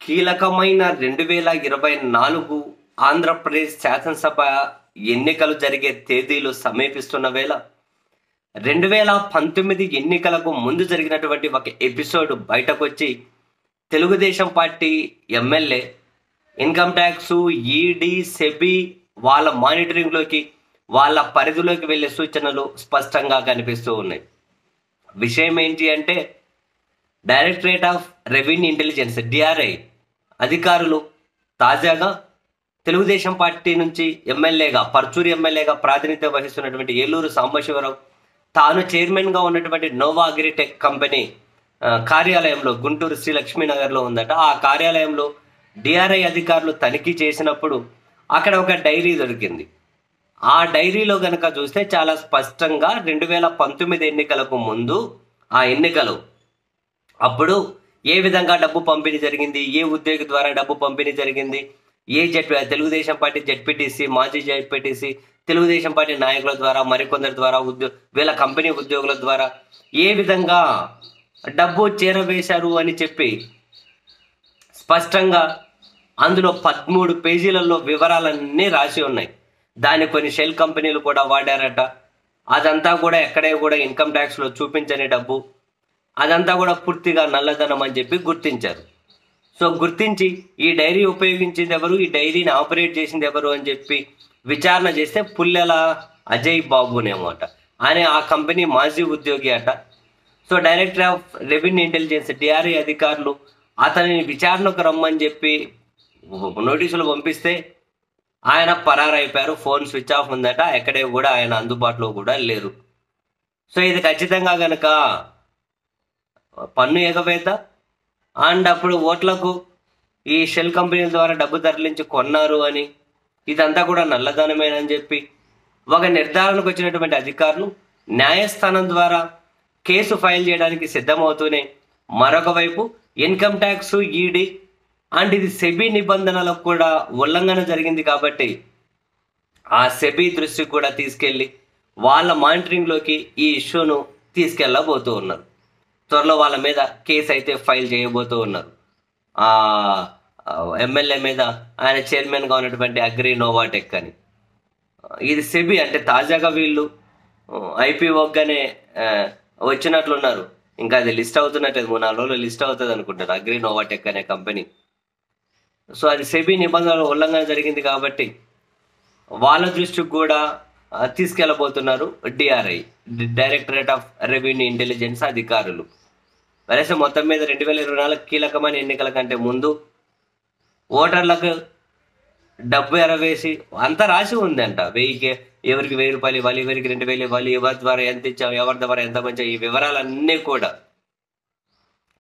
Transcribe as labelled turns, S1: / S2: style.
S1: కీలకమైన 2024 ఆంధ్రప్రదేశ్ శాసనసభ ఎన్నికలు జరిగే తేదీలు సమీపిస్తున్న వేళ 2019 ఎన్నికలకు ముందు జరిగినటువంటి ఒక ఎపిసోడ్ బయటకు వచ్చి Telugu Desam party MLA income tax, ED, SEBI వాళ్ళ మానిటరింగ్లోకి వాళ్ళ పరిధిలోకి వెళ్ళే సూచనలు స్పష్టంగా కనిపిస్తూ ఉన్నాయి. విషయం ఏంటి అంటే directorate of revenue intelligence DRI అధికారులు తాజాగా తెలుగుదేశం పార్టీ నుంచి పర్చూరు ఎమ్మెల్యేగా ప్రాతినిధ్యం వహిస్తున్నటువంటి ఏలూరు సాంబశివరావు తాను చైర్మన్గా ఉన్నటువంటి నోవా అగ్రిటెక్ కంపెనీ కార్యాలయంలో గుంటూరు శ్రీ లక్ష్మీనగర్లో ఉందట. ఆ కార్యాలయంలో డిఆర్ఐ అధికారులు తనిఖీ చేసినప్పుడు అక్కడ ఒక డైరీ దొరికింది. ఆ డైరీలో గనక చూస్తే చాలా స్పష్టంగా 2019 ఎన్నికలకు ముందు ఆ ఎన్నికలు అప్పుడు ఏ విధంగా డబ్బు పంపిణీ జరిగింది, ఏ ఉద్యోగి ద్వారా డబ్బు పంపిణీ జరిగింది, తెలుగుదేశం పార్టీ జెడ్పీటీసీ, మాజీ జెడ్పీటీసీ, తెలుగుదేశం పార్టీ నాయకుల ద్వారా, మరికొందరి ద్వారా, వీళ్ళ కంపెనీ ఉద్యోగుల ద్వారా ఏ విధంగా డబ్బు చేరవేశారు అని చెప్పి స్పష్టంగా అందులో 13 పేజీలలో వివరాలన్నీ రాసి ఉన్నాయి. దాన్ని కొన్ని షెల్ కంపెనీలు కూడా వాడారట. అదంతా కూడా ఎక్కడే కూడా ఇన్కమ్ ట్యాక్స్లో చూపించని డబ్బు, అదంతా కూడా పూర్తిగా నల్లధనం అని చెప్పి గుర్తించారు. సో గుర్తించి ఈ డైరీ ఉపయోగించింది ఎవరు, ఈ డైరీని ఆపరేట్ చేసింది ఎవరు అని చెప్పి విచారణ చేస్తే పుల్లెల అజయ్ బాబునేమో అట. ఆయన ఆ కంపెనీ మాజీ ఉద్యోగి అట. So director of revenue intelligence DRI అధికారులు అతనిని విచారణకు రమ్మని చెప్పి నోటీసులు పంపిస్తే ఆయన పరారైపోయారు. ఫోన్ స్విచ్ ఆఫ్ ఉందట. ఎక్కడే కూడా ఆయన అందుబాటులో కూడా లేరు. సో ఇది ఖచ్చితంగా కనుక పన్ను ఎగవేత అండ్ అప్పుడు ఓట్లకు ఈ షెల్ కంపెనీల ద్వారా డబ్బు తరలించి కొన్నారు అని, ఇదంతా కూడా నల్లధనమేనని చెప్పి ఒక నిర్ధారణకు వచ్చినటువంటి అధికారులు న్యాయస్థానం ద్వారా కేసు ఫైల్ చేయడానికి సిద్ధమవుతూనే మరొక వైపు ఇన్కమ్ ట్యాక్స్, ఈడీ అండ్ ఇది సెబీ నిబంధనలకు కూడా ఉల్లంఘన జరిగింది కాబట్టి ఆ సెబీ దృష్టికి కూడా తీసుకెళ్ళి వాళ్ళ మానిటరింగ్లోకి ఈ ఇష్యూను తీసుకెళ్ళబోతూ ఉన్నారు. త్వరలో వాళ్ళ మీద కేసు అయితే ఫైల్ చేయబోతూ ఉన్నారు. ఎమ్మెల్యే మీద, ఆయన చైర్మన్గా ఉన్నటువంటి అగ్రి నోవాటెక్ అని. ఇది సెబీ అంటే తాజాగా వీళ్ళు ఐపీఓగానే వచ్చినట్లున్నారు. ఇంకా అది లిస్ట్ అవుతున్నట్టు 3-4 రోజులు లిస్ట్ అవుతుంది అనుకుంటారు, అగ్రి నోవాటెక్ అనే కంపెనీ. సో అది సెబీ నిబంధనల ఉల్లంఘన జరిగింది కాబట్టి వాళ్ళ దృష్టికి కూడా తీసుకెళ్ళబోతున్నారు DRI, directorate of revenue intelligence అధికారులు. వలస మొత్తం మీద 2024 కీలకమైన ఎన్నికల కంటే ముందు ఓటర్లకు డబ్బు ఎరవేసి అంతా రాసి ఉందంట. ఎవరికి 1000 రూపాయలు ఇవ్వాలి, ఎవరికి 2000 ఇవ్వాలి, ఎవరి ద్వారా ఎంత ఇచ్చాం, ఎవరి ద్వారా ఎంత మంచి, ఈ వివరాలన్నీ కూడా